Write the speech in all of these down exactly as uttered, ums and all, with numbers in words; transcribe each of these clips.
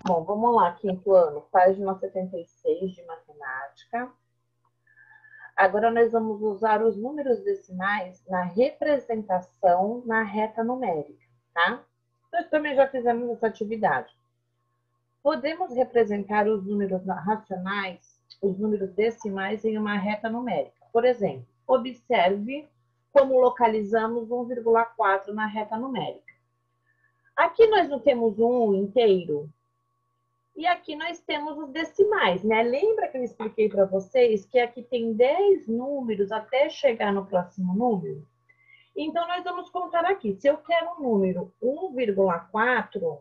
Bom, vamos lá, quinto ano, página setenta e seis de matemática. Agora nós vamos usar os números decimais na representação na reta numérica, tá? Nós também já fizemos essa atividade. Podemos representar os números racionais, os números decimais em uma reta numérica. Por exemplo, observe como localizamos um vírgula quatro na reta numérica. Aqui nós não temos um inteiro, e aqui nós temos os decimais, né? Lembra que eu expliquei para vocês que aqui tem dez números até chegar no próximo número? Então, nós vamos contar aqui. Se eu quero um número um vírgula quatro,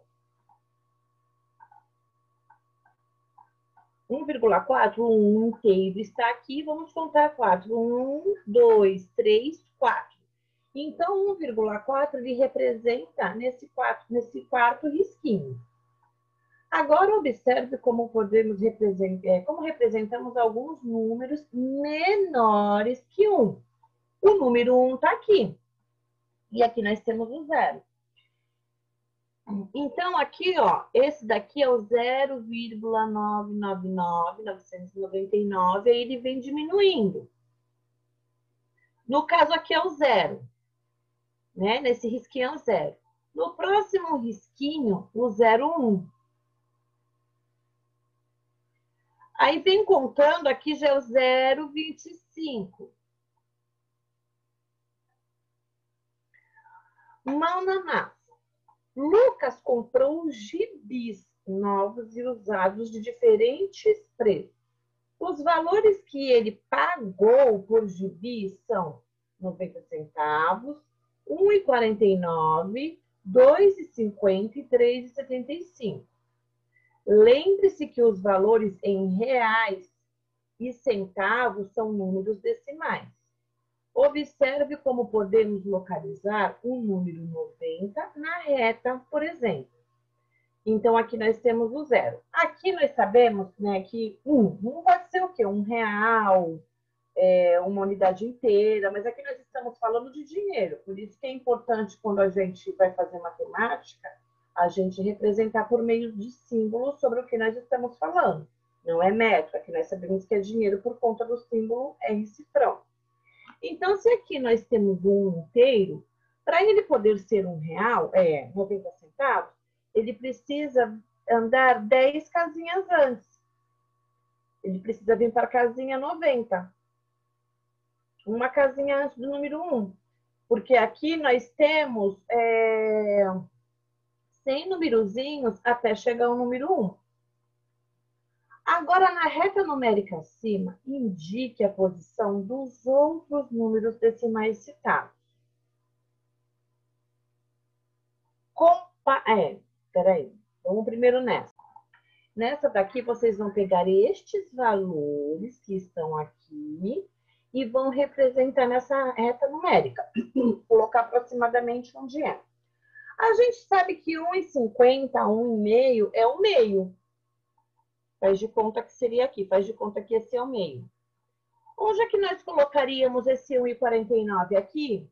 um vírgula quatro, um inteiro está aqui, vamos contar quatro. um, dois, três, quatro. Então, um vírgula quatro ele representa nesse, quatro, nesse quarto risquinho. Agora, observe como podemos representar, como representamos alguns números menores que um. O número um está aqui. E aqui nós temos o zero. Então, aqui, ó, esse daqui é o zero vírgula novecentos e noventa e nove, novecentos e noventa e nove, aí ele vem diminuindo. No caso, aqui é o zero. Né? Nesse risquinho é o zero. No próximo risquinho, o zero vírgula um. Aí vem contando, aqui já é o zero vírgula vinte e cinco. Mão na massa. Lucas comprou gibis novos e usados de diferentes preços. Os valores que ele pagou por gibi são noventa centavos, um real e quarenta e nove, dois reais e cinquenta e três reais e setenta e cinco. Lembre-se que os valores em reais e centavos são números decimais. Observe como podemos localizar o número noventa na reta, por exemplo. Então, aqui nós temos o zero. Aqui nós sabemos, né, que um, um pode ser o quê? Um real, é, uma unidade inteira, mas aqui nós estamos falando de dinheiro. Por isso que é importante, quando a gente vai fazer matemática, a gente representar por meio de símbolos sobre o que nós estamos falando. Não é metro, aqui nós sabemos que é dinheiro por conta do símbolo R cifrão. Então, se aqui nós temos um inteiro, para ele poder ser um real, é noventa centavos, ele precisa andar dez casinhas antes. Ele precisa vir para a casinha noventa. Uma casinha antes do número um. Porque aqui nós temos é, cem numerozinhos até chegar ao número um. Agora, na reta numérica acima, indique a posição dos outros números decimais citados. Compa é, peraí, vamos primeiro nessa. Nessa daqui, vocês vão pegar estes valores que estão aqui e vão representar nessa reta numérica. Colocar aproximadamente onde é. A gente sabe que um real e cinquenta, um e meio é o meio. Faz de conta que seria aqui, faz de conta que esse é o meio. Onde é que nós colocaríamos esse um real e quarenta e nove aqui?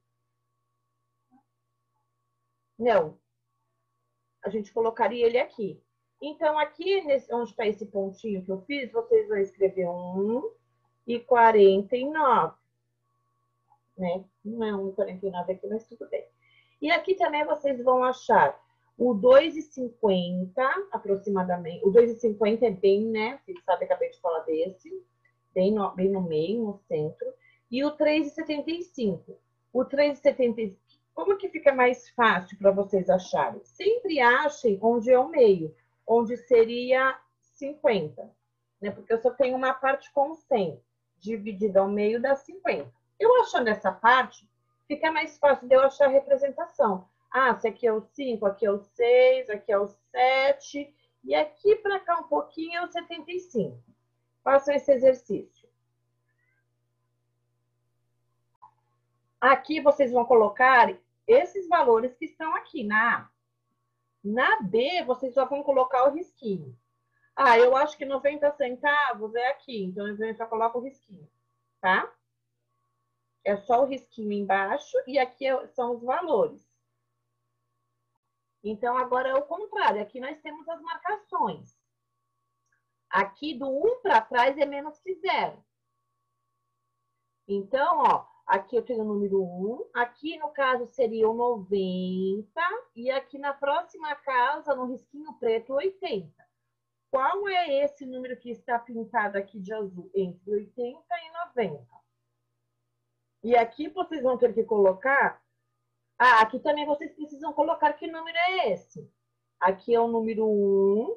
Não. A gente colocaria ele aqui. Então, aqui, nesse, onde está esse pontinho que eu fiz, vocês vão escrever um real e quarenta e nove. Né? Não é um real e quarenta e nove aqui, mas tudo bem. E aqui também vocês vão achar o dois reais e cinquenta, aproximadamente. O dois reais e cinquenta é bem, né? Vocês sabem, acabei de falar desse. Bem no, bem no meio, no centro. E o três reais e setenta e cinco. O três reais e setenta e cinco, como que fica mais fácil para vocês acharem? Sempre achem onde é o meio, onde seria cinquenta. Né? Porque eu só tenho uma parte com cem, dividida ao meio dá cinquenta. Eu achando essa parte, fica mais fácil de eu achar a representação. Ah, se aqui é o cinco, aqui é o seis, aqui é o sete, e aqui para cá um pouquinho é o setenta e cinco. Façam esse exercício. Aqui vocês vão colocar esses valores que estão aqui na A. Na B, vocês só vão colocar o risquinho. Ah, eu acho que noventa centavos é aqui, então eu já coloco o risquinho, tá? É só o risquinho embaixo e aqui são os valores. Então, agora é o contrário. Aqui nós temos as marcações. Aqui do um para trás é menos que zero. Então, ó, aqui eu tenho o número um, aqui no caso seria o noventa, e aqui na próxima casa, no risquinho preto, oitenta. Qual é esse número que está pintado aqui de azul? Entre oitenta e noventa. E aqui vocês vão ter que colocar... Ah, aqui também vocês precisam colocar que número é esse. Aqui é o número um.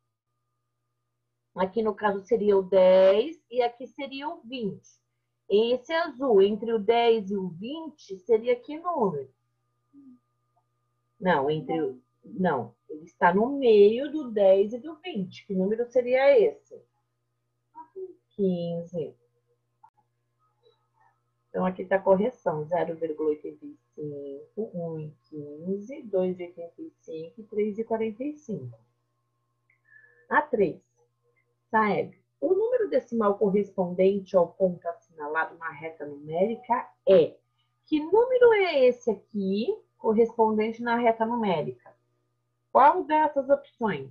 Aqui no caso seria o dez e aqui seria o vinte. Esse azul, entre o dez e o vinte, seria que número? Não, entre o... Não, ele está no meio do dez e do vinte. Que número seria esse? quinze. Então, aqui está a correção. zero vírgula oitenta e cinco, um e quinze, dois e oitenta e cinco e três e quarenta e cinco. A três. Saeb, o número decimal correspondente ao ponto assinalado na reta numérica é... Que número é esse aqui, correspondente na reta numérica? Qual dessas opções?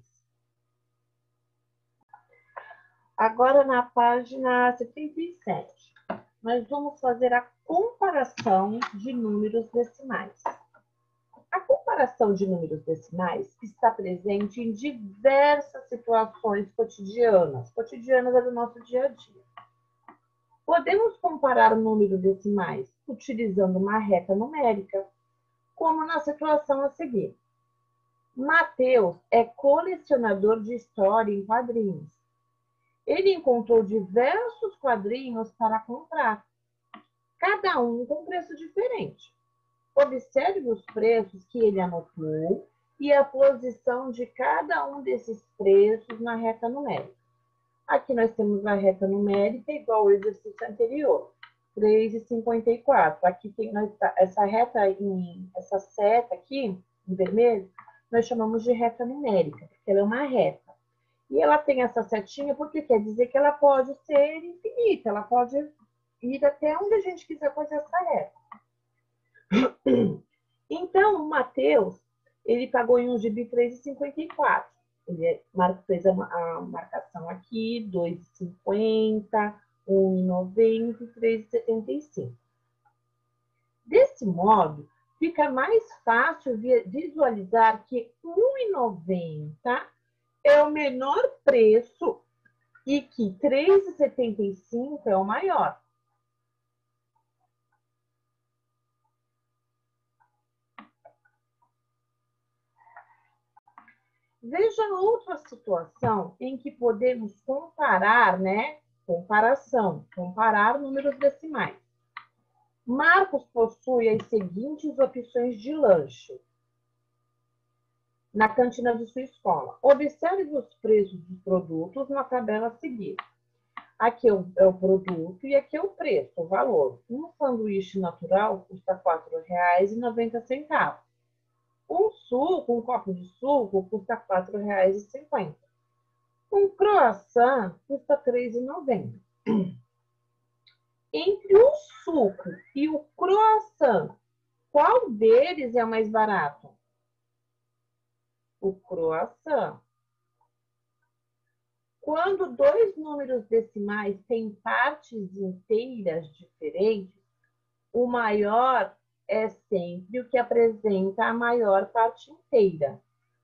Agora, na página setenta e sete, nós vamos fazer a comparação de números decimais. A comparação de números decimais está presente em diversas situações cotidianas. Cotidianas é do nosso dia a dia. Podemos comparar números decimais utilizando uma reta numérica, como na situação a seguir. Mateus é colecionador de história em quadrinhos. Ele encontrou diversos quadrinhos para comprar, cada um com preço diferente. Observe os preços que ele anotou e a posição de cada um desses preços na reta numérica. Aqui nós temos a reta numérica igual ao exercício anterior, três e cinquenta e quatro. Aqui tem essa reta, em, essa seta aqui, em vermelho, nós chamamos de reta numérica, porque ela é uma reta. E ela tem essa setinha porque quer dizer que ela pode ser infinita, ela pode ir até onde a gente quiser fazer essa reta. Então, o Mateus, ele pagou em um gibi três e cinquenta e quatro. Ele fez a marcação aqui, dois e cinquenta, um e noventa e três e setenta e cinco. Desse modo, fica mais fácil visualizar que um e noventa é o menor preço e que três e setenta e cinco é o maior. Veja outra situação em que podemos comparar, né? Comparação, comparar números decimais. Marcos possui as seguintes opções de lanche na cantina de sua escola. Observe os preços dos produtos na tabela a seguir. Aqui é o, é o produto e aqui é o preço, o valor. Um sanduíche natural custa quatro reais e noventa centavos. Um suco, um copo de suco, custa quatro reais e cinquenta centavos. Um croissant custa três reais e noventa centavos. Entre o suco e o croissant, qual deles é o mais barato? O croissant. Quando dois números decimais têm partes inteiras diferentes, o maior é sempre o que apresenta a maior parte inteira.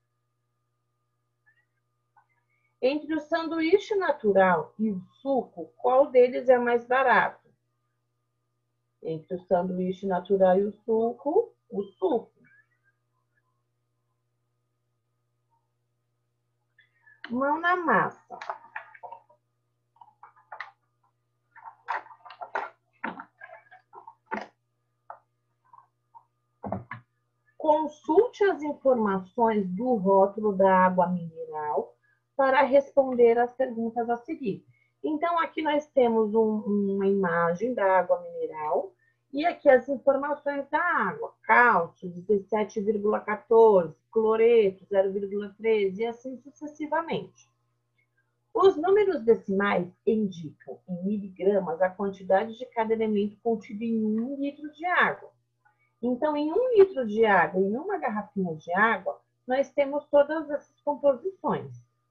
Entre o sanduíche natural e o suco, qual deles é mais barato? Entre o sanduíche natural e o suco, o suco. Mão na massa. Consulte as informações do rótulo da água mineral para responder as perguntas a seguir. Então, aqui nós temos um, uma imagem da água mineral e aqui as informações da água. Cálcio, dezessete vírgula quatorze, cloreto, zero vírgula treze e assim sucessivamente. Os números decimais indicam em miligramas a quantidade de cada elemento contido em um litro de água. Então, em um litro de água, em uma garrafinha de água, nós temos todas essas composições.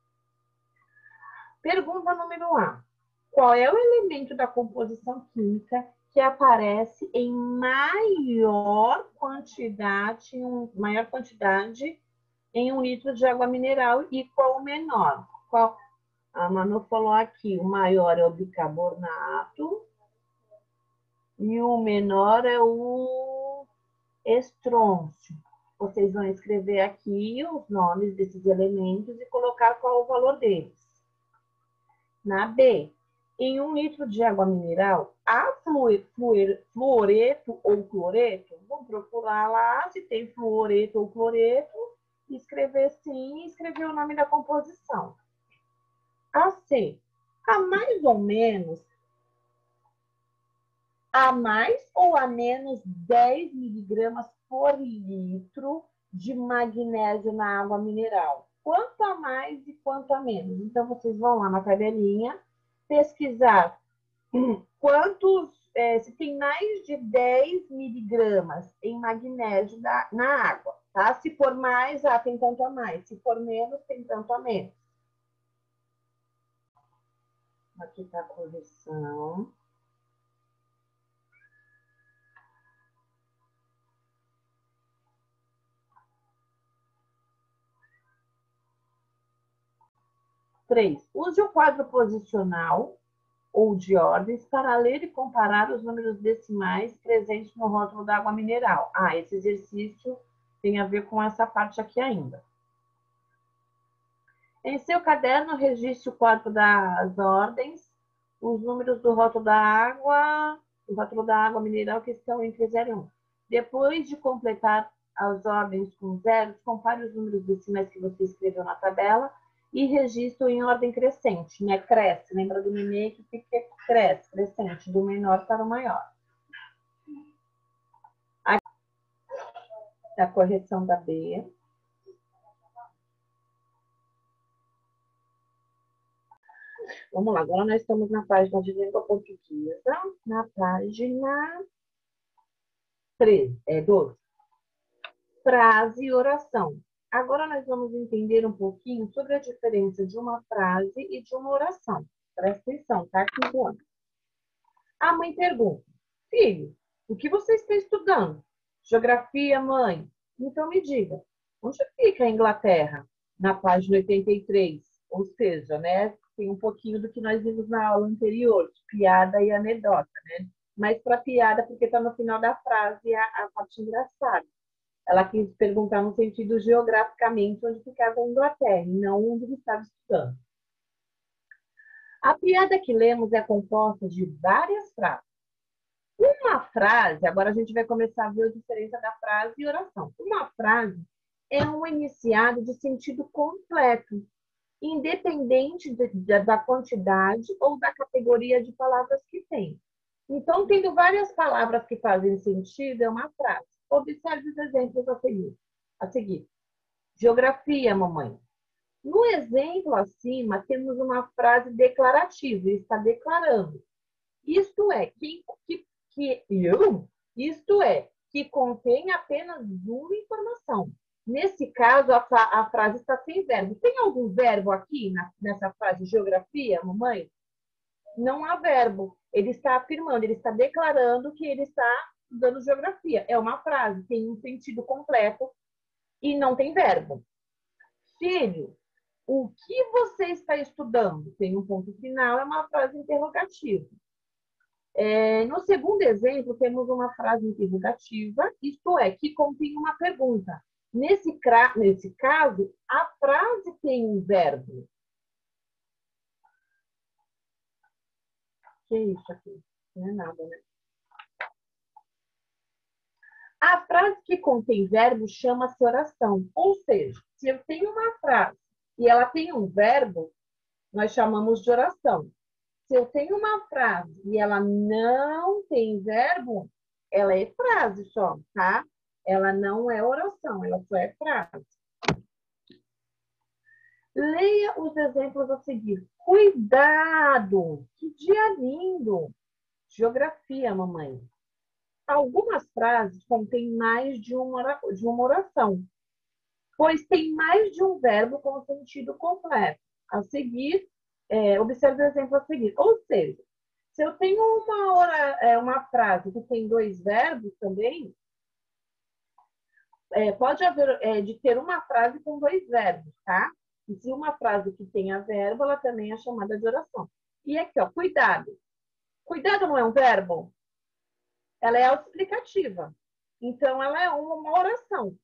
Pergunta número A. Qual é o elemento da composição química que aparece em maior quantidade, em um, maior quantidade em um litro de água mineral e qual o menor? Qual? A Manu falou aqui, o maior é o bicarbonato e o menor é o estrôncio. Vocês vão escrever aqui os nomes desses elementos e colocar qual o valor deles. Na B, em um litro de água mineral, há fluoreto ou cloreto? Vamos procurar lá se tem fluoreto ou cloreto, escrever sim e escrever o nome da composição. A C, há mais ou menos, há mais ou a menos dez miligramas por litro de magnésio na água mineral. Quanto a mais e quanto a menos? Então, vocês vão lá na tabelinha, pesquisar quantos, é, se tem mais de dez miligramas em magnésio na, na água, tá? Se for mais, ah, tem tanto a mais. Se for menos, tem tanto a menos. Aqui está a correção. três. Use o quadro posicional ou de ordens para ler e comparar os números decimais presentes no rótulo da água mineral. Ah, esse exercício tem a ver com essa parte aqui ainda. Em seu caderno, registre o quadro das ordens, os números do rótulo da água, o rótulo da água mineral que estão entre zero e um. Depois de completar as ordens com zeros, compare os números decimais que você escreveu na tabela e registro em ordem crescente, né? Cresce, lembra do nenê que fica cresce, crescente, do menor para o maior. Aqui, a correção da B. Vamos lá, agora nós estamos na página de língua portuguesa, na página treze, é, doze. Frase e oração. Agora nós vamos entender um pouquinho sobre a diferença de uma frase e de uma oração. Presta atenção, tá? Quinto ano. A mãe pergunta, filho, o que você está estudando? Geografia, mãe. Então me diga, onde fica a Inglaterra? Na página oitenta e três. Ou seja, né, tem um pouquinho do que nós vimos na aula anterior, de piada e anedota, né? Mas para piada, porque está no final da frase a, a parte engraçada. Ela quis perguntar no sentido geograficamente onde ficava a Inglaterra, e não onde ele estava estudando. A piada que lemos é composta de várias frases. Uma frase, agora a gente vai começar a ver a diferença da frase e oração. Uma frase é um enunciado de sentido completo, independente de, de, da quantidade ou da categoria de palavras que tem. Então, tendo várias palavras que fazem sentido, é uma frase. Observe os exemplos a seguir. A seguir. Geografia, mamãe. No exemplo acima, temos uma frase declarativa, está declarando. Isto é, que, que, que eu, isto é, que contém apenas uma informação. Nesse caso, a, a frase está sem verbo. Tem algum verbo aqui na, nessa frase geografia, mamãe? Não há verbo. Ele está afirmando, ele está declarando que ele está estudando geografia. É uma frase, tem um sentido completo e não tem verbo. Filho, o que você está estudando? Tem um ponto final, é uma frase interrogativa. É, no segundo exemplo, temos uma frase interrogativa, isto é, que contém uma pergunta. Nesse, nesse caso, a frase tem um verbo. Que é isso aqui? Não é nada, né? A frase que contém verbo chama-se oração. Ou seja, se eu tenho uma frase e ela tem um verbo, nós chamamos de oração. Se eu tenho uma frase e ela não tem verbo, ela é frase só, tá? Ela não é oração, ela só é frase. Leia os exemplos a seguir. Cuidado! Que dia lindo! Geografia, mamãe. Algumas frases contêm mais de uma oração. pois tem mais de um verbo com sentido completo. A seguir, é, observe o exemplo a seguir. Ou seja, se eu tenho uma, hora, é, uma frase que tem dois verbos também, é, pode haver é, de ter uma frase com dois verbos, tá? E se uma frase que tenha verbo, ela também é chamada de oração. E aqui, ó, cuidado. Cuidado não é um verbo? Ela é autoexplicativa. Então, ela é uma, uma oração.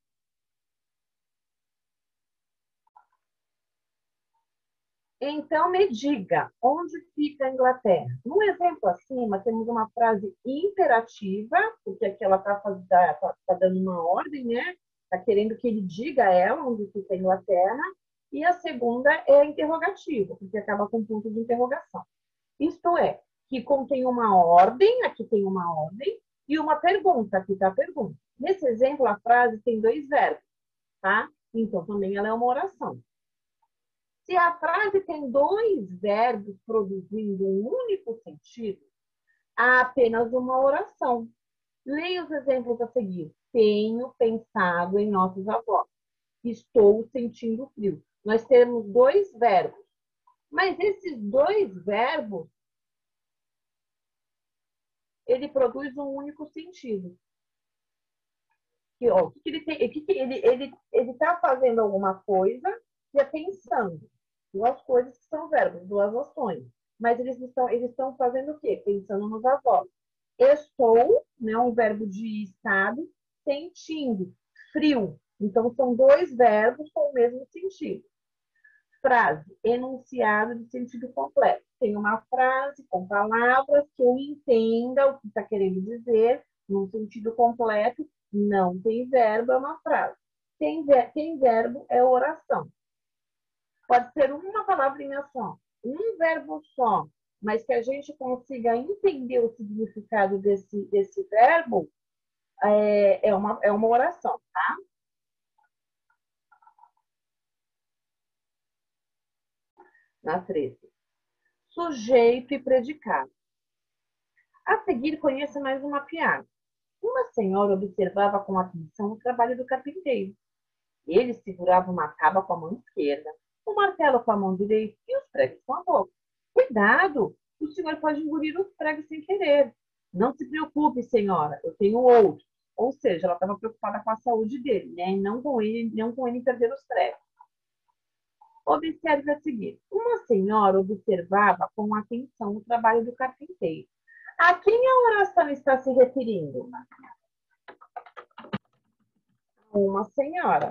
Então, me diga, onde fica a Inglaterra? No exemplo acima, temos uma frase imperativa, porque aqui ela está tá, tá dando uma ordem, né? Está querendo que ele diga a ela onde fica a Inglaterra. E a segunda é interrogativa, porque acaba com ponto de interrogação. Isto é, que contém uma ordem, aqui tem uma ordem, e uma pergunta, aqui está a pergunta. Nesse exemplo, a frase tem dois verbos, tá? Então, também ela é uma oração. Se a frase tem dois verbos produzindo um único sentido, há apenas uma oração. Leia os exemplos a seguir. Tenho pensado em nossos avós. Estou sentindo frio. Nós temos dois verbos. Mas esses dois verbos, ele produz um único sentido. Que, ó, que ele tem, que ele ele ele está fazendo alguma coisa e é pensando. Duas coisas que são verbos, duas ações. Mas eles estão, eles estão fazendo o quê? Pensando nos avós. Estou, né, um verbo de estado, sentindo, frio. Então, são dois verbos com o mesmo sentido. Frase, enunciado de sentido completo. Tem uma frase com palavras que eu entenda o que está querendo dizer, num sentido completo. Não tem verbo, é uma frase. Tem, tem verbo, é oração. Pode ser uma palavrinha só, um verbo só, mas que a gente consiga entender o significado desse, desse verbo, é, é, uma, é uma oração, tá? Na treze. Sujeito e predicado. A seguir, conheça mais uma piada. Uma senhora observava com atenção o trabalho do carpinteiro. Ele segurava uma tábua com a mão esquerda, o martelo com a mão direita e os pregos com a boca. Cuidado! O senhor pode engolir os pregos sem querer. Não se preocupe, senhora, eu tenho outro. Ou seja, ela estava preocupada com a saúde dele, né? E não com ele, não com ele perder os pregos. Observe a seguir. Uma senhora observava com atenção o trabalho do carpinteiro. A quem a oração está se referindo? Uma senhora.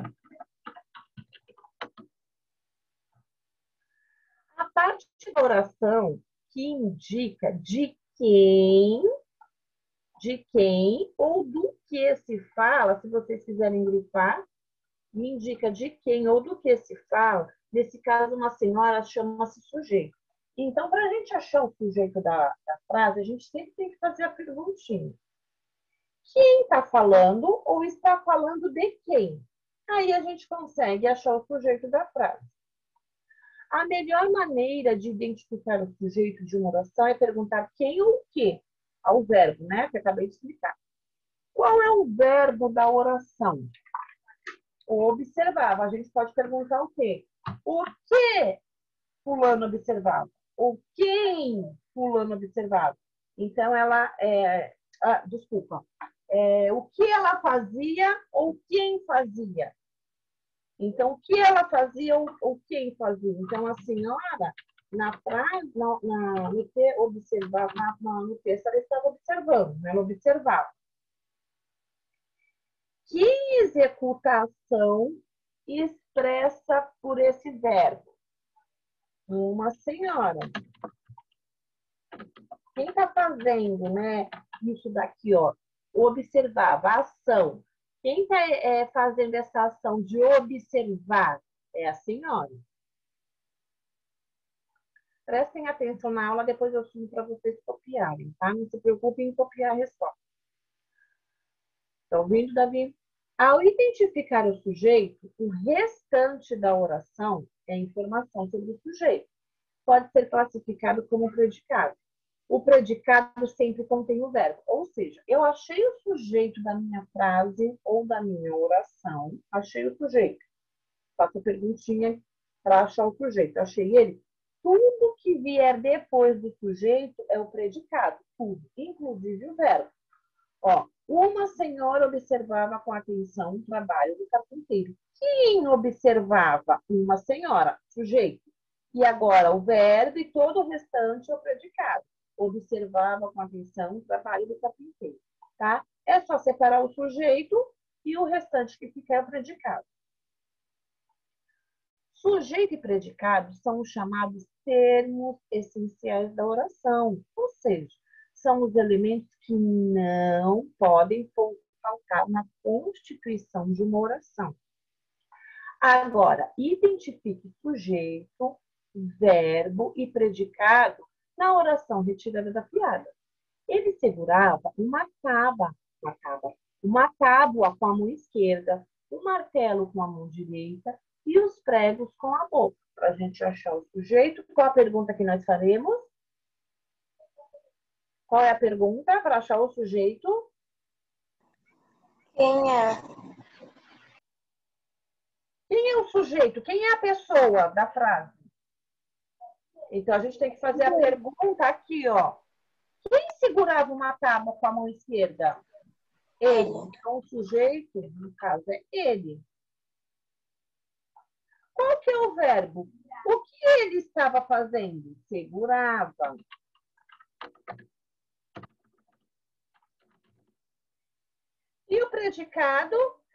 A parte da oração que indica de quem, de quem ou do que se fala, se vocês quiserem grifar, me indica de quem ou do que se fala. Nesse caso, uma senhora chama-se sujeito. Então, para a gente achar o sujeito da, da frase, a gente sempre tem que fazer a perguntinha. Quem está falando ou está falando de quem? Aí a gente consegue achar o sujeito da frase. A melhor maneira de identificar o sujeito de uma oração é perguntar quem ou o que, ao verbo, né? Que eu acabei de explicar. Qual é o verbo da oração? Observava. A gente pode perguntar o quê? O que fulano observava? Ou quem fulano observava? Então, ela... É... Ah, desculpa. É, o que ela fazia ou quem fazia? Então, o que ela fazia ou, ou quem fazia? Então, a senhora, na frase, na, na, no que observava, na, na, no texto, ela estava observando, né? Ela observava. Quem executa a ação expressa por esse verbo? Uma senhora. Quem está fazendo, né, isso daqui, ó, observava, a ação. Quem está é, fazendo essa ação de observar? É a senhora. Prestem atenção na aula, depois eu subo para vocês copiarem, tá? Não se preocupem em copiar a resposta. Estão ouvindo, Davi? Ao identificar o sujeito, o restante da oração é informação sobre o sujeito. Pode ser classificado como predicado. O predicado sempre contém o verbo. Ou seja, eu achei o sujeito da minha frase ou da minha oração, achei o sujeito. Faço a perguntinha para achar o sujeito. Achei ele. Tudo que vier depois do sujeito é o predicado. Tudo, inclusive o verbo. Ó, uma senhora observava com atenção o trabalho do carpinteiro. Quem observava? Uma senhora, sujeito. E agora o verbo e todo o restante é o predicado. Observava com atenção o trabalho do carpinteiro, tá? É só separar o sujeito e o restante que fica é o predicado. Sujeito e predicado são os chamados termos essenciais da oração, ou seja, são os elementos que não podem faltar na constituição de uma oração. Agora, identifique sujeito, verbo e predicado na oração retirada da piada. Ele segurava uma tábua, uma tábua, uma tábua com a mão esquerda, um martelo com a mão direita e os pregos com a boca. Para a gente achar o sujeito, qual a pergunta que nós faremos? Qual é a pergunta para achar o sujeito? Quem é? Quem é o sujeito? Quem é a pessoa da frase? Então, a gente tem que fazer a pergunta aqui, ó. Quem segurava uma tábua com a mão esquerda? Ele. Então, o sujeito, no caso, é ele. Qual que é o verbo? O que ele estava fazendo? Segurava. E o predicado?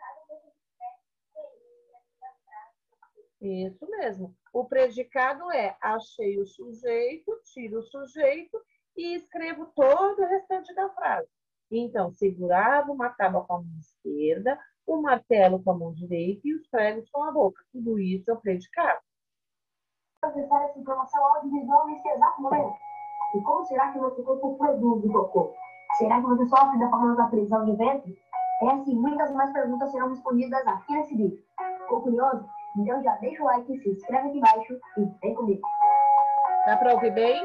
Isso mesmo. O predicado é achei o sujeito, tiro o sujeito e escrevo todo o restante da frase. Então, segurava uma tábua com a mão esquerda, o martelo com a mão direita e os pregos com a boca. Tudo isso é o predicado. Acessar essa informação audiovisual nesse exato momento. E como será que nosso corpo produz o cocô? Será que você sofre da famosa prisão de ventre? É assim, muitas mais perguntas serão respondidas aqui nesse vídeo. Ficou curioso? Então já deixa o like, se inscreve aqui embaixo e vem comigo. Dá para ouvir bem?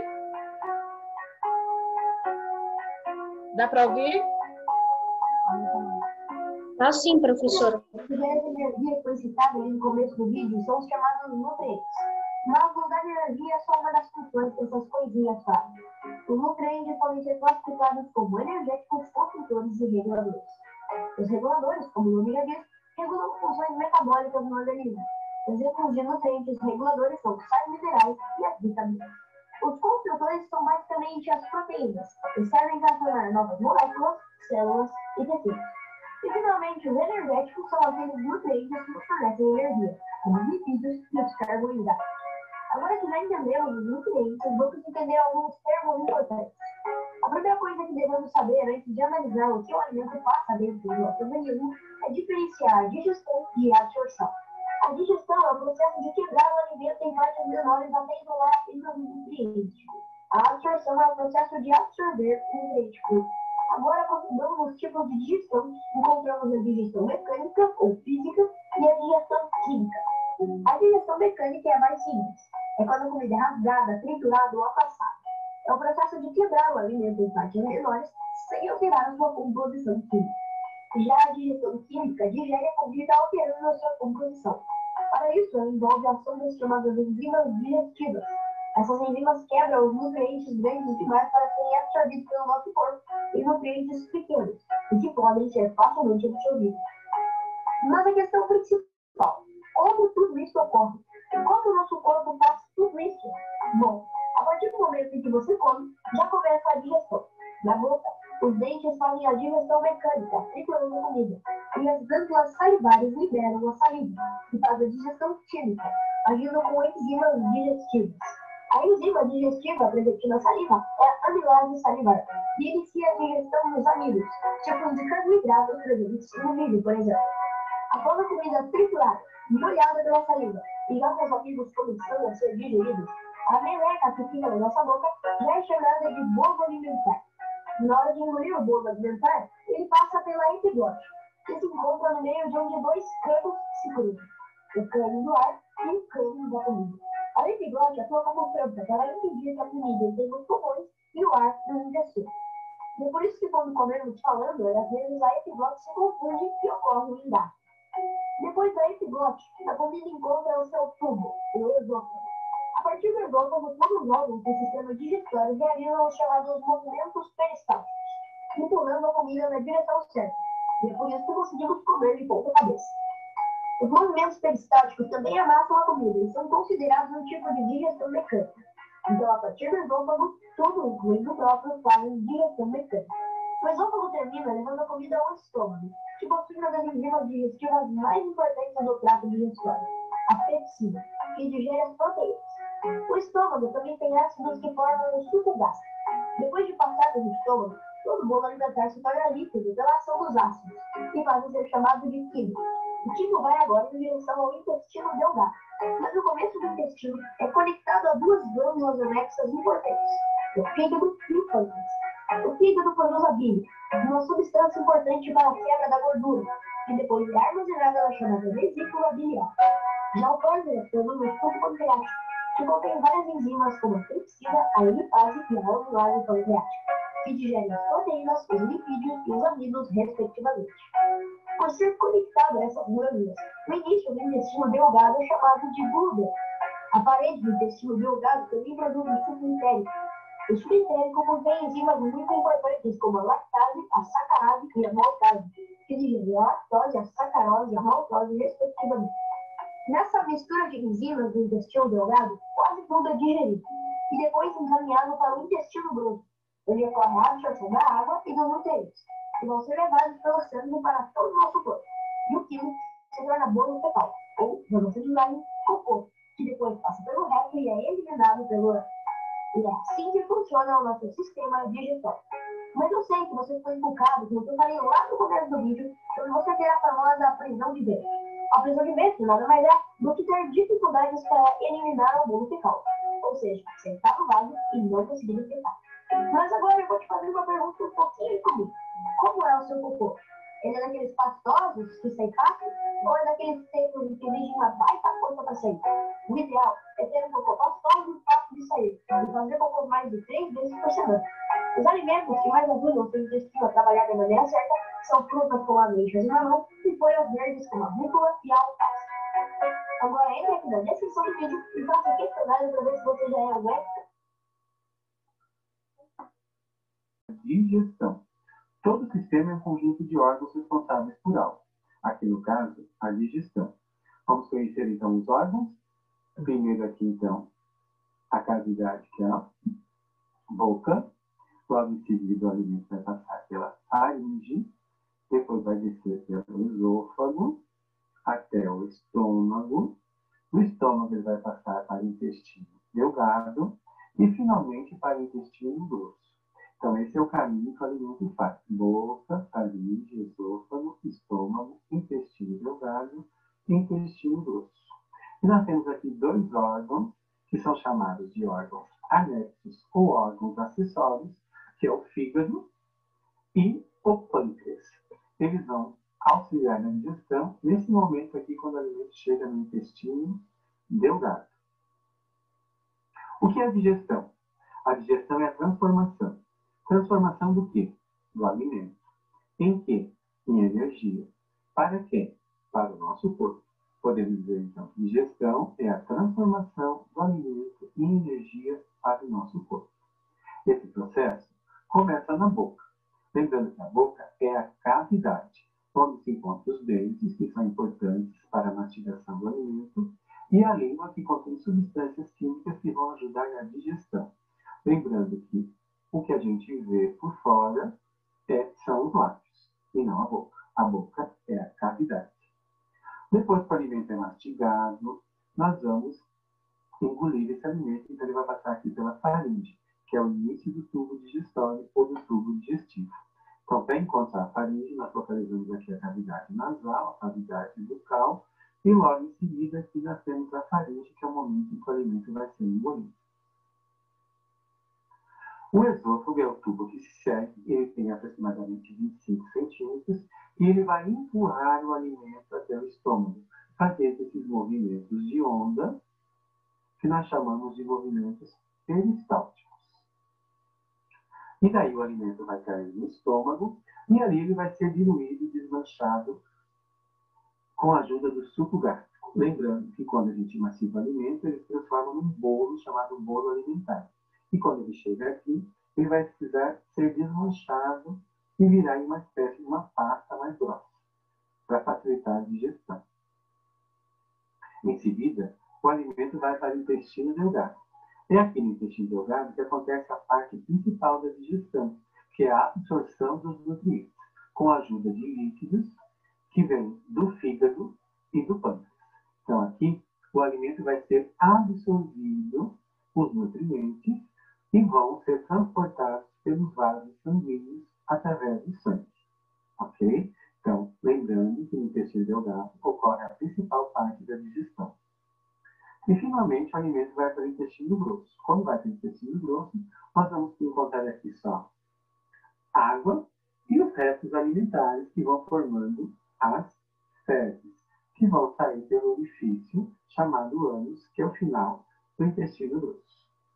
Dá para ouvir? Tá sim, professora. Os níveis de energia que foi citado ali no começo do vídeo são os chamados nutrientes. Mas mudar de energia é só uma das funções que essas coisinhas fazem. Os nutrientes podem ser classificados como energéticos, construtores e reguladores. Os reguladores, como o nome já diz, regulam funções metabólicas no organismo. Exemplos de nutrientes reguladores são sais minerais e as vitaminas. Os construtores são basicamente as proteínas, que servem para formar novas moléculas, células e tecidos. E, finalmente, os energéticos são aqueles nutrientes que nos fornecem energia, como os lipídios e os carboidratos. Agora que já entendemos os nutrientes, vamos entender alguns termos importantes. A primeira coisa que devemos saber antes de analisar o que o alimento passa dentro do nosso organismo é diferenciar a digestão e a absorção. A digestão é o processo de quebrar o alimento em partes menores até isolar apenas o nutriente. A absorção é o processo de absorver o nutriente cru. Agora, consideramos os tipos de digestão. Encontramos a digestão mecânica ou física e a digestão química. A digestão mecânica é a mais simples. É quando a comida é rasgada, triturada ou amassada. É o processo de quebrar o alimento em partes menores sem alterar a sua composição química. Já a digestão química digere a comida alterando a sua composição. Para isso, envolve a ação das chamadas enzimas digestivas. Essas enzimas quebram os nutrientes grandes demais para serem absorvidos pelo nosso corpo em nutrientes pequenos, e que podem ser facilmente absorvidos. Mas a questão principal, como tudo isso ocorre? Como o nosso corpo faz tudo isso? Bom, a partir do momento em que você come, já começa a digestão. Na boca, os dentes fazem a digestão mecânica, triturando a comida, e as glândulas salivares liberam a saliva, que faz a digestão química, agindo com enzimas digestivas. A enzima digestiva presente na saliva é a amilase salivar, e inicia a digestão dos amíleos, tipos de carboidratos presentes no milho, por exemplo. Após a comida triturada, molhada pela saliva, e já com os amigos começando a ser digeridos, a meleca que fica na nossa boca já é chamada de bulbo alimentar. Na hora de engolir o bulbo alimentar, ele passa pela epiglote, que se encontra no meio de onde dois canos se cruzam, o cano do ar e o cano da comida. A epiglote atua como tampa para impedir que a comida entre nos pulmões e o ar nos intestinos. E é por isso que quando comemos falando, às vezes a epiglote se confunde e ocorre um engasgo. Depois da epiglote, a comida encontra o seu tubo, o esôfago. A partir do esôfago, todos os órgãos do sistema digestório realizam os chamados movimentos peristálticos, empurrando a comida na direção certa. E é por isso que conseguimos comer de ponta cabeça. Os movimentos peristálticos também amassam a comida e são considerados um tipo de digestão mecânica. Então, a partir do esôfago, tudo, incluindo o próprio, fazem digestão mecânica. O esôfago termina levando a comida ao estômago, que possui uma das enzimas digestivas mais importantes do trato digestório, a pepsina, que digere as proteínas. O estômago também tem ácidos que formam o suco gástrico. Depois de passar pelo estômago, todo bolo alimentar se torna líquido pela ação dos ácidos, que fazem ser chamado de químico. O químico vai agora em direção ao intestino delgado, mas o começo do intestino é conectado a duas glândulas anexas importantes, o fígado e o pâncreas. O fígado produz a bile, uma substância importante para a quebra da gordura, que depois é armazenada na chamada vesícula biliar. Já o pâncreas produz o suco pancreático, que contém várias enzimas como a tripsina, a lipase e a amilase pancreática, que digerem as proteínas, os lipídios e os amidos, respectivamente. Por ser conectado a essas glândulas, o início do intestino delgado é chamado de duodeno. A parede do intestino delgado também produz o suco entérico. O suco entérico contém enzimas muito importantes como a lactase, a sacarase e a maltase, que digerem a lactose, a sacarose e a maltose, respectivamente. Nessa mistura de enzimas do intestino delgado, quase tudo é digerido e depois encaminhado para o intestino grosso, onde ocorre a absorção da água e dos nutrientes, que vão ser levados pelo sangue para todo o nosso corpo. E o quilo se torna bolo fecal, ou, vamos dizer, cocô, que depois passa pelo reto e é eliminado pelo ânus. E é assim que funciona o nosso sistema digestório. Mas eu sei que você foi inculcado, como eu falei lá no começo do vídeo, sobre você ter a famosa prisão de ventre. A prisão de ventre nada mais é do que ter dificuldades para eliminar o bolo fecal. Ou seja, sentar no vaso e não conseguir sentar. Mas agora eu vou te fazer uma pergunta um pouquinho comum. Como é o seu cocô? Ele é daqueles pastosos que saem fácil? Ou é daqueles secos que exigem uma baita força para sair? O ideal é ter um cocô pastoso e fácil de sair, e fazer cocô mais de três vezes por semana. Os alimentos que mais ajudam o seu intestino a trabalhar da maneira certa são frutas como ameixas e mamão e folhas verdes como a rúcula e a alface. Agora entre aqui na descrição do vídeo e faça o questionário para ver se você já é um expert. Digestão. Todo sistema é um conjunto de órgãos responsáveis por algo. Aqui no caso, a digestão. Vamos conhecer então os órgãos. Primeiro aqui então, a cavidade, que é a boca. Logo em seguida o alimento vai passar pela faringe, depois vai descer pelo esôfago, até o estômago. Do estômago ele vai passar para o intestino delgado e finalmente para o intestino grosso. Então, esse é o caminho que o alimento faz. Boca, faringe, esôfago, estômago, intestino delgado e intestino grosso. E nós temos aqui dois órgãos, que são chamados de órgãos anexos ou órgãos acessórios, que é o fígado e o pâncreas. Eles vão auxiliar na digestão, nesse momento aqui, quando o alimento chega no intestino delgado. O que é a digestão? A digestão é a transformação. Transformação do quê? Do alimento. Em quê? Em energia. Para quê? Para o nosso corpo. Podemos dizer, então, que digestão é a transformação do alimento em energia para o nosso corpo. Esse processo começa na boca. Lembrando que a boca é a cavidade, onde se encontram os dentes, que são importantes para a mastigação do alimento, e a língua, que contém substâncias químicas que vão ajudar na digestão. Lembrando que o que a gente vê por fora é, são os lábios, e não a boca. A boca é a cavidade. Depois que o alimento é mastigado, nós vamos engolir esse alimento, então ele vai passar aqui pela faringe, que é o início do tubo digestório ou do tubo digestivo. Então, para encontrar a faringe, nós localizamos aqui a cavidade nasal, a cavidade bucal, e logo em seguida aqui nós temos a faringe, que é o momento em que o alimento vai ser engolido. O esôfago é o tubo que se segue, ele tem aproximadamente vinte e cinco centímetros, e ele vai empurrar o alimento até o estômago, fazendo esses movimentos de onda, que nós chamamos de movimentos peristálticos. E daí o alimento vai cair no estômago, e ali ele vai ser diluído e desmanchado com a ajuda do suco gástrico. Lembrando que quando a gente mastiga o alimento, ele se transforma num bolo chamado bolo alimentar. E quando ele chega aqui, ele vai precisar ser desmanchado e virar em uma espécie de uma pasta mais grossa, para facilitar a digestão. Em seguida, o alimento vai para o intestino delgado. É aqui no intestino delgado que acontece a parte principal da digestão, que é a absorção dos nutrientes, com a ajuda de líquidos que vêm do fígado e do pâncreas. Então, aqui, o alimento vai ser absorvido, os nutrientes, e vão ser transportados pelos vasos sanguíneos através do sangue. Ok? Então, lembrando que no intestino delgado ocorre a principal parte da digestão. E, finalmente, o alimento vai para o intestino grosso. Quando vai para o intestino grosso, nós vamos encontrar aqui só água e os restos alimentares que vão formando as fezes, que vão sair pelo orifício chamado ânus, que é o final do intestino grosso.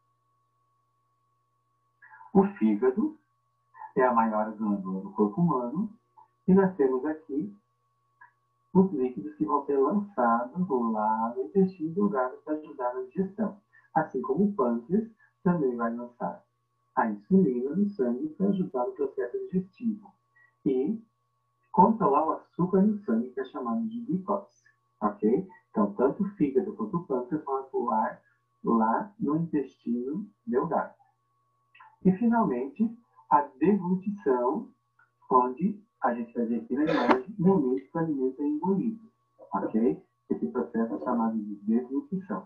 O fígado é a maior glândula do corpo humano e nós temos aqui os líquidos que vão ser lançados lá no intestino delgado para ajudar na digestão. Assim como o pâncreas também vai lançar a insulina no sangue para ajudar no processo digestivo e controlar o açúcar no sangue, que é chamado de glicose. Ok? Então, tanto o fígado quanto o pâncreas vão atuar lá no intestino delgado. E, finalmente, a deglutição, onde a gente vai ver aqui na imagem o momento que o alimento é engolido. Ok? Esse processo é chamado de deglutição.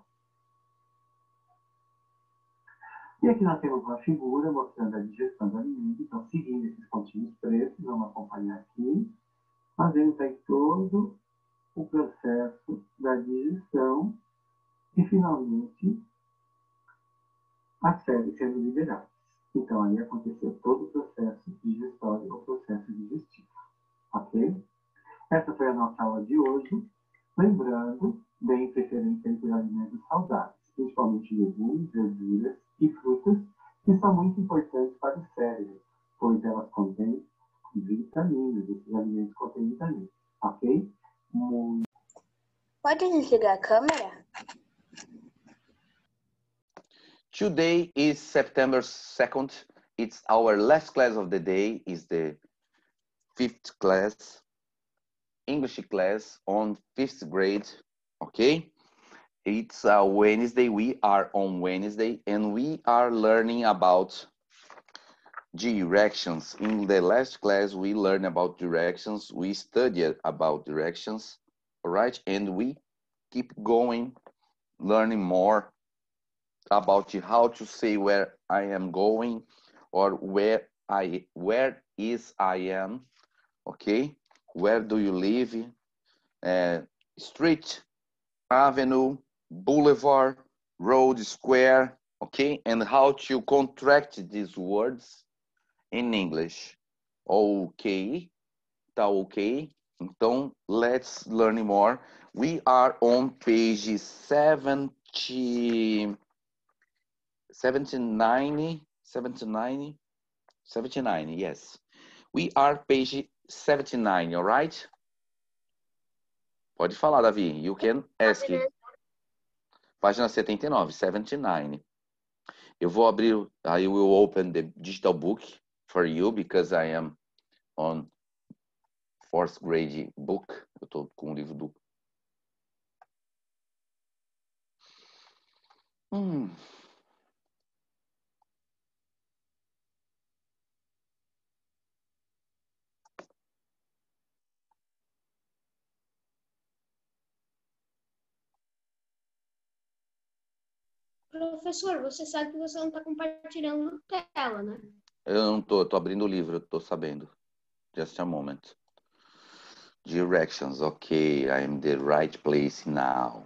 E aqui nós temos uma figura mostrando a digestão do alimento. Então, seguindo esses pontinhos pretos, vamos acompanhar aqui. Nós vemos aí todo o processo da digestão e, finalmente, as fezes sendo liberadas. Então, aí aconteceu todo o processo digestório ou processo digestivo. Ok? Essa foi a nossa aula de hoje. Lembrando, deem preferência por alimentos saudáveis, principalmente legumes, verduras e frutas, que são muito importantes para o cérebro, pois elas contêm vitaminas. Esses alimentos contêm vitaminas. Ok? Muito... Pode desligar a câmera? Today is September second. It's our last class of the day. Is the fifth class, English class on fifth grade. Okay, it's a Wednesday. We are on Wednesday, and we are learning about directions. In the last class, we learned about directions. We studied about directions. All right, and we keep going, learning more about how to say where I am going or where I where is I am. Okay, where do you live? Uh, street, avenue, boulevard, road, square. Okay, and how to contract these words in English. Ok, tá ok? Então, let's learn more. We are on page seventy. seventy-nine, seventy-nine, seventy-nine, yes. We are page seventy-nine, all right? Pode falar, Davi. You can ask. Página setenta e nove, seventy-nine. Eu vou abrir, I will open the digital book for you because I am on fourth grade book. Eu tô com o livro do... Hum... Professor, você sabe que você não está compartilhando tela, né? Eu não tô, tô abrindo o livro, eu tô sabendo. Just a moment. Directions, okay, I'm the right place now.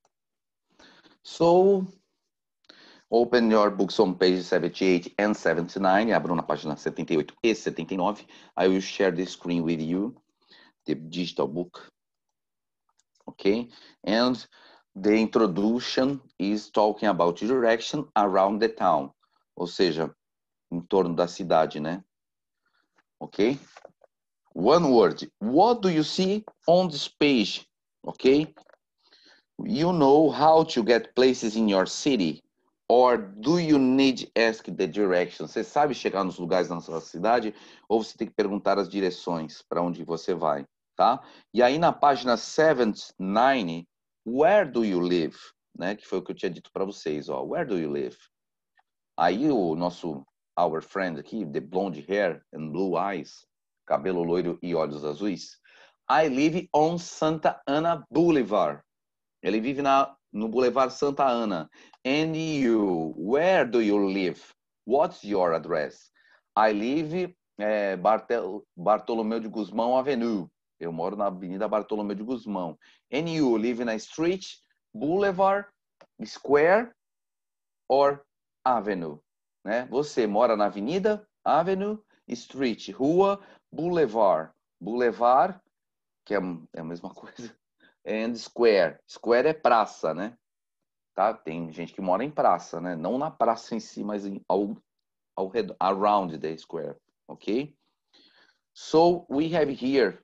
So, open your books on page seventy-eight and seventy-nine. Abram na página setenta e oito e setenta e nove. I will share the screen with you, the digital book. Okay, and the introduction is talking about direction around the town. Ou seja, em torno da cidade, né? Ok? One word. What do you see on this page? ok? You know how to get places in your city? Or do you need to ask the directions? Você sabe chegar nos lugares na sua cidade ou você tem que perguntar as direções para onde você vai, tá? E aí na página setenta e nove, where do you live? Né? Que foi o que eu tinha dito para vocês, ó. Where do you live? Aí o nosso, our friend aqui, the blonde hair and blue eyes, cabelo loiro e olhos azuis. I live on Santa Ana Boulevard. Ele vive na, no Boulevard Santa Ana. And you, where do you live? What's your address? I live é, Bartel, Bartolomeu de Guzmão Avenue. Eu moro na Avenida Bartolomeu de Guzmão. And you live in a street, boulevard, square or avenue? Né? Você mora na avenida, avenue, street, rua, boulevard. Boulevard, que é, é a mesma coisa. And square. Square é praça, né? Tá? Tem gente que mora em praça, né? Não na praça em si, mas em, ao, ao redor, around the square, ok? So, we have here,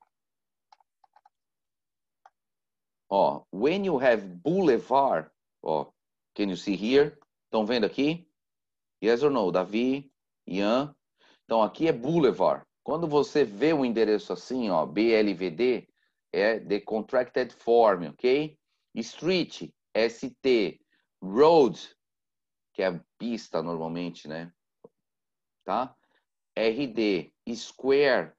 ó, when you have boulevard, ó, can you see here? Estão vendo aqui? Yes or no? Davi, Ian. Então, aqui é boulevard. Quando você vê um endereço assim, ó, B L V D, é the contracted form, ok? Street, S T. Road, que é a pista normalmente, né? Tá? R D. Square,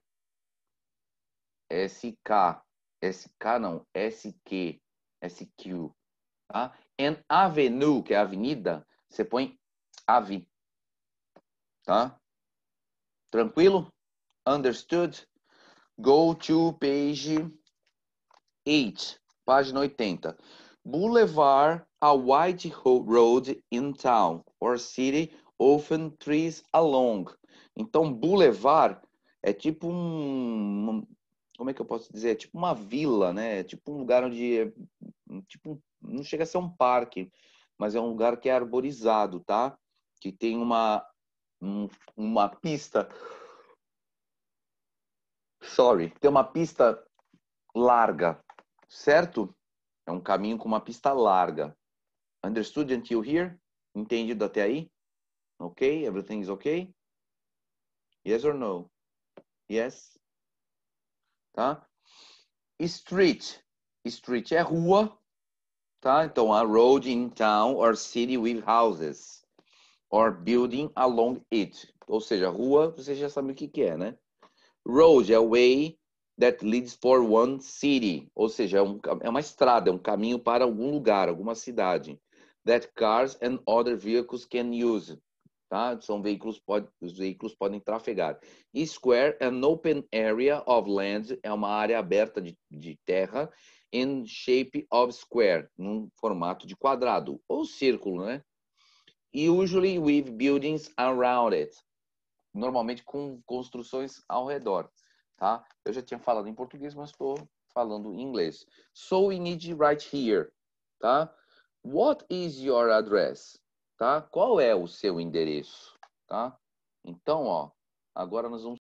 S K. S K não, S Q. S Q. Tá? And avenue, que é avenida, você põe A V. Tá? Tranquilo? Understood? Go to page eight, página oitenta. Boulevard, a wide road in town or city, often trees along. Então, boulevard é tipo um, como é que eu posso dizer? É tipo uma vila, né? É tipo um lugar onde, tipo, não chega a ser um parque, mas é um lugar que é arborizado, tá? Que tem uma, um, uma pista, sorry, tem uma pista larga, certo? É um caminho com uma pista larga. Understood until here? Entendido até aí? Ok? Everything is okay? Yes or no? Yes? Tá? Street. Street é rua, tá? Então, a road in town or city with houses. Or building along it. Ou seja, rua, você já sabe o que que é, né? Road é a way that leads for one city. Ou seja, é, um, é uma estrada, é um caminho para algum lugar, alguma cidade. That cars and other vehicles can use. Tá? São veículos, pode, os veículos podem trafegar. E square, an open area of land, é uma área aberta de, de terra in shape of square, num formato de quadrado, ou círculo, né? Usually with buildings around it. Normalmente com construções ao redor, tá? Eu já tinha falado em português, mas estou falando em inglês. So we need to write here, tá? What is your address? Tá? Qual é o seu endereço? Tá? Então, ó, agora nós vamos